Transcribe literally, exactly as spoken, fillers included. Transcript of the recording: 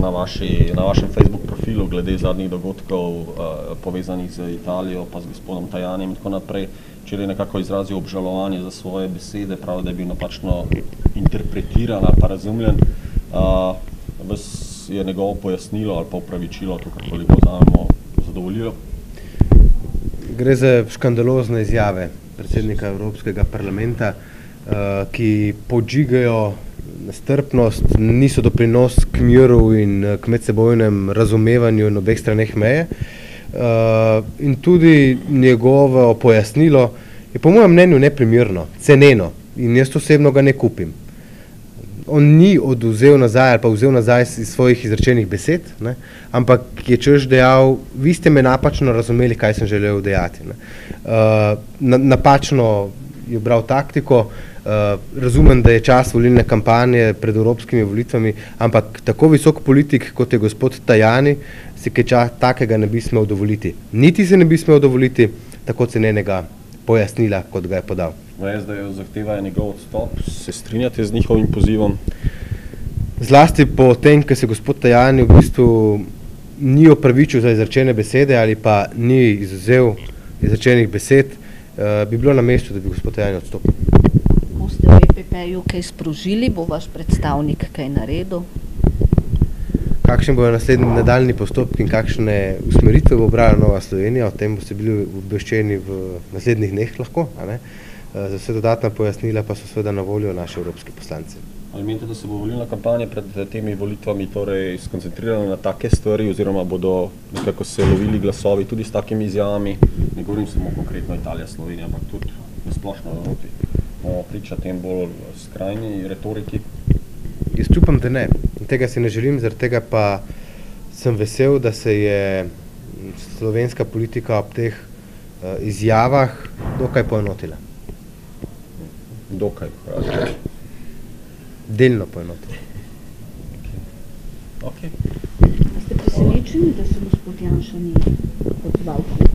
na, vaši, na vašem Facebook profilu glede zadnjih dogodkov uh, povezanih z Italijo, pa z gospodom Tajanim in tako naprej, včeraj nekako izrazil obžalovanje za svoje besede, pravi, da je bil napačno interpretiran ali pa razumljen. Uh, vas je njegovo pojasnilo ali pa upravičilo, to karkoli povzamemo, zadovoljilo? Gre za škandalozne izjave predsednika Evropskega parlamenta, uh, ki podžigajo nestrpnost, niso doprinos k miru in k medsebojnem razumevanju na obeh straneh meje. Uh, in tudi njegovo pojasnilo je po mojem mnenju neprimerno, ceneno in jaz osebno ga ne kupim. On ni oduzel nazaj ali pa vzel nazaj iz svojih izrečenih besed, ne, ampak je češ dejal, vi ste me napačno razumeli, kaj sem želel dejati. Ne. Uh, na, napačno je bral taktiko, Uh, razumem, da je čas volilne kampanje pred evropskimi volitvami, ampak tako visok politik, kot je gospod Tajani, si kaj takega ne bi smel dovoliti. Niti se ne bi smel dovoliti tako cenenega pojasnila, kot ga je podal. V S D ju zahtevajo njegov odstop. Se strinjate z njihovim pozivom? Zlasti po tem, ker se gospod Tajani v bistvu ni opravičil za izrečene besede ali pa ni izvzel izrečenih besed, uh, bi bilo na mestu, da bi gospod Tajani odstopil. Boste v E P P-ju kaj sprožili, bo vaš predstavnik kaj naredil? Kakšen bojo naslednji nadaljni postopki in kakšne usmeritve bo brala Nova Slovenija, o tem boste bili obveščeni v naslednjih dneh lahko, a ne? Za vse dodatna pojasnila pa so seveda na voljo naši evropski poslanci. Ali menite, da se bo volilna kampanja pred temi volitvami torej skoncentrirala na take stvari oziroma bodo nekako se lovili glasovi tudi s takimi izjavami? Ne govorim samo konkretno Italija, Slovenija, ampak tudi splošno v Evropi. Priča tem bolj skrajni retoriki? Jaz upam, da ne. Tega se ne želim, zaradi tega pa sem vesel, da se je slovenska politika ob teh uh, izjavah dokaj poenotila. Dokaj, pravite? Delno poenotila. Okay. Okay. Ste presenečeni, da se gospod Janša ni odzval?